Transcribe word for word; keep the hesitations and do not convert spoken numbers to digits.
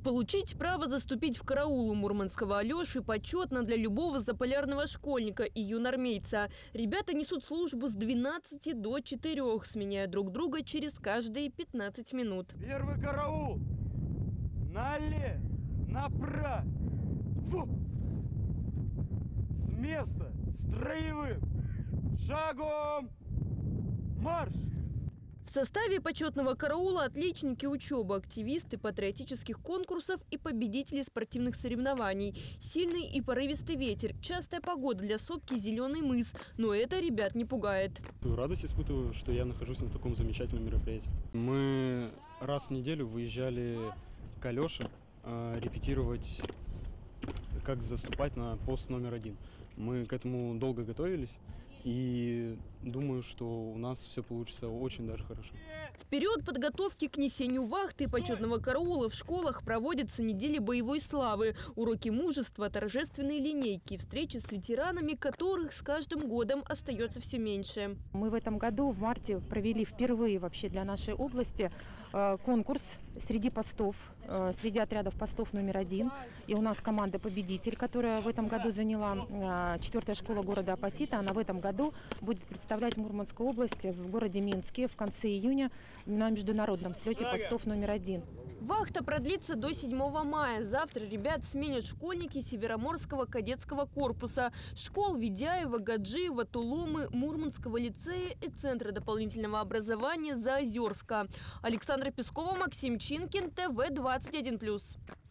Получить право заступить в караул у мурманского Алеши почетно для любого заполярного школьника и юнармейца. Ребята несут службу с двенадцати до четырёх, сменяя друг друга через каждые пятнадцать минут. Первый караул! Налево! Направо! Фу! С места! Строевым! Шагом! Марш! В составе почетного караула отличники учебы, активисты патриотических конкурсов и победители спортивных соревнований. Сильный и порывистый ветер, частая погода для сопки «Зеленый мыс». Но это ребят не пугает. Радость испытываю, что я нахожусь на таком замечательном мероприятии. Мы раз в неделю выезжали к Алёше э, репетировать, как заступать на пост номер один. Мы к этому долго готовились. И думаю, что у нас все получится очень даже хорошо. В период подготовки к несению вахты и почетного караула в школах проводятся недели боевой славы, уроки мужества, торжественные линейки, встречи с ветеранами, которых с каждым годом остается все меньше. Мы в этом году в марте провели впервые вообще для нашей области конкурс среди постов, среди отрядов постов номер один. И у нас команда «Победитель», которая в этом году заняла четвертая школа города Апатита. Она в этом году будет представлять Мурманскую область в городе Минске в конце июня на международном слете постов номер один. Вахта продлится до седьмого мая. Завтра ребят сменят школьники Североморского кадетского корпуса, школ Ведяева, Гаджиева, Тулумы, Мурманского лицея и Центра дополнительного образования Заозерска. Александра Пескова, Максим Чинкин, тэ вэ двадцать один плюс.